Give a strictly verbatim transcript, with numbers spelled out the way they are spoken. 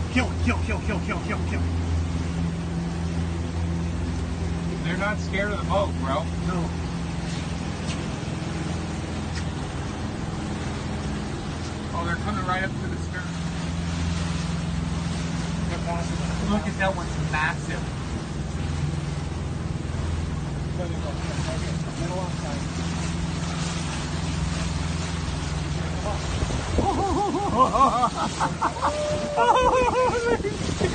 Kill it, kill, kill, kill, kill, kill, kill. They're not scared of the boat, bro. No. Oh, they're coming right up to the stern. They're passing. Look at that one's massive. There they go. Right here. Middle outside. Oh,